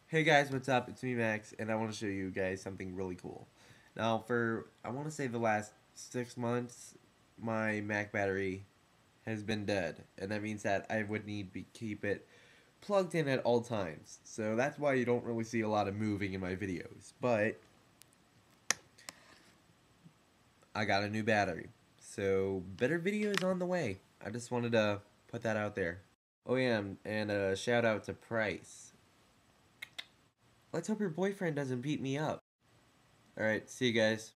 Hey guys, what's up? It's me, Max, and I want to show you guys something really cool. Now, I want to say the last 6 months, my Mac battery has been dead, and that means that I would need to keep it plugged in at all times. So that's why you don't really see a lot of moving in my videos. But I got a new battery, so better videos on the way. I just wanted to put that out there. Oh yeah, and a shout out to Price. Let's hope your boyfriend doesn't beat me up. Alright, see you guys.